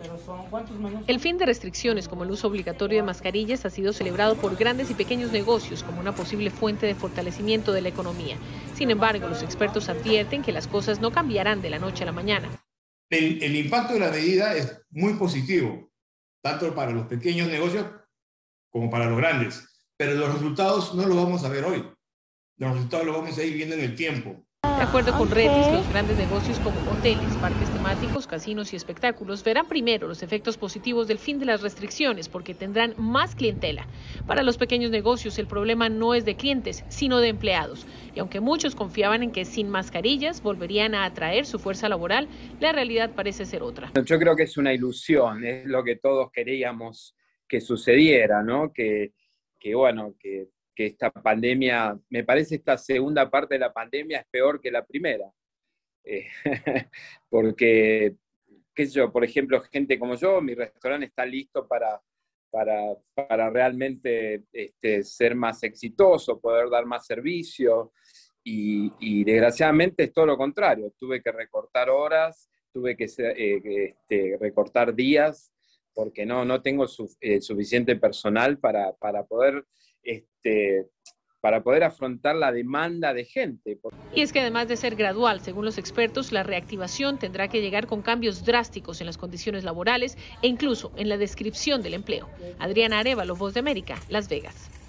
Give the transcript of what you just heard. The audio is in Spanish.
El fin de restricciones como el uso obligatorio de mascarillas ha sido celebrado por grandes y pequeños negocios como una posible fuente de fortalecimiento de la economía. Sin embargo, los expertos advierten que las cosas no cambiarán de la noche a la mañana. El impacto de la medida es muy positivo, tanto para los pequeños negocios como para los grandes, pero los resultados no los vamos a ver hoy. Los resultados los vamos a ir viendo en el tiempo. De acuerdo con Retis, los grandes negocios como hoteles, parques temáticos, casinos y espectáculos verán primero los efectos positivos del fin de las restricciones porque tendrán más clientela. Para los pequeños negocios el problema no es de clientes, sino de empleados. Y aunque muchos confiaban en que sin mascarillas volverían a atraer su fuerza laboral, la realidad parece ser otra. Yo creo que es una ilusión, es lo que todos queríamos que sucediera, ¿no? Que esta pandemia, me parece esta segunda parte de la pandemia es peor que la primera. Porque, qué sé yo, por ejemplo, gente como yo, mi restaurante está listo para realmente ser más exitoso, poder dar más servicio, y desgraciadamente es todo lo contrario. Tuve que recortar horas, tuve que recortar días, porque no tengo suficiente personal para poder afrontar la demanda de gente. Y es que además de ser gradual, según los expertos, la reactivación tendrá que llegar con cambios drásticos en las condiciones laborales e incluso en la descripción del empleo. Adriana Arévalo, Voz de América, Las Vegas.